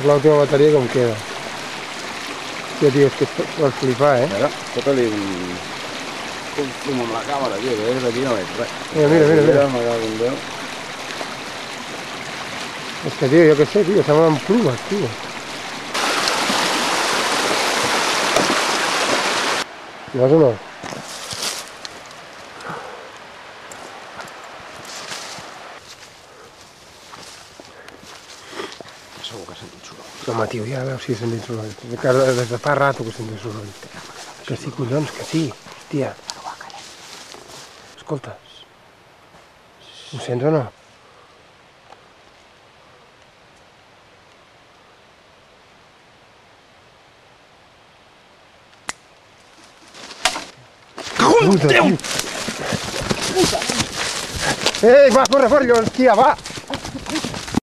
És l'última bateria que em queda. Hòstia, tio, és que vols flipar, eh? Mira, fota-li un fum amb la càmera, tio, que des d'aquí no veig res. Mira. Me cago en Déu. És que, tio, jo què sé, tio, semblen plumes, tio. Hi vas o no? Segur que ha sentit soroll. Home, tio, ja veus si he sentit soroll. Des de fa rato que he sentit soroll. Que sí, collons, que sí. Hòstia. Escolta. Ho sents o no? Puta, tio! Ei, va, corre, hòstia, va!